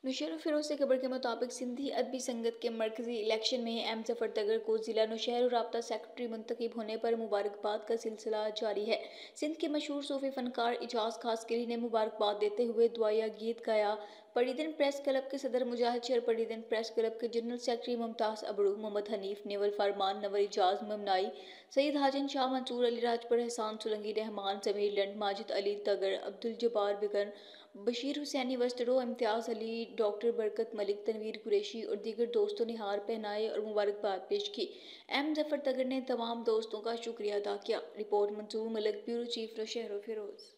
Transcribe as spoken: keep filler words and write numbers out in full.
नौशहर फिरोज से खबर के मुताबिक सिंधी अदबी संगत के मरकजी इलेक्शन में एम जफर तगर को जिला नौशहर राब्ता सेक्रेटरी मुंतखब होने पर मुबारकबाद का सिलसिला जारी है। सिंध के मशहूर सूफी फनकार इजाज खासगिरी ने मुबारकबाद देते हुए दुआया गीत गाया। पड़ीदन प्रेस क्लब के सदर मुजाहिद शेर, पड़ीदन प्रेस क्लब के जनरल सेक्रेटरी मुमताज अबड़ू, मोहम्मद हनीफ, नेवल फरमान, नवर इजाज ममनाई, सईद हाजिन शाह, मंसूर अली राजपुर, एहसान सोलंकी, रहमान समीर लंड, माजिद अली तगर, अब्दुल जब्बार बिगन, बशीर हुसैनी वस्तड़ो, इम्तियाज़ अली, डॉक्टर बरकत मलिक, तनवीर कुरैशी और दीगर दोस्तों ने हार पहनाए और मुबारकबाद पेश की। एम जफर तगर ने तमाम दोस्तों का शुक्रिया अदा किया। Report Mansoor Malik, bureau chief Naushahro Firoz.